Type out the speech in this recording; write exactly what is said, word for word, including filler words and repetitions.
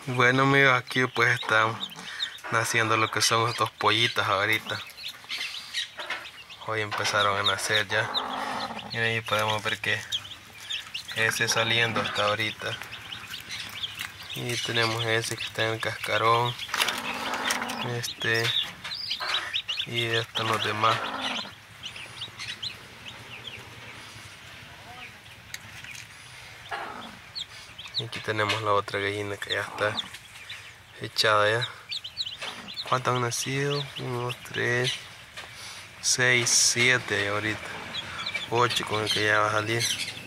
Bueno amigos, aquí pues están naciendo lo que son estos pollitos ahorita. Hoy empezaron a nacer ya. Y ahí podemos ver que ese saliendo hasta ahorita. Y tenemos ese que está en el cascarón. Este. Y están los demás. Y aquí tenemos la otra gallina que ya está echada ya. ¿Cuántos han nacido? uno, dos, tres, seis, siete ahorita. ocho con el que ya va a salir.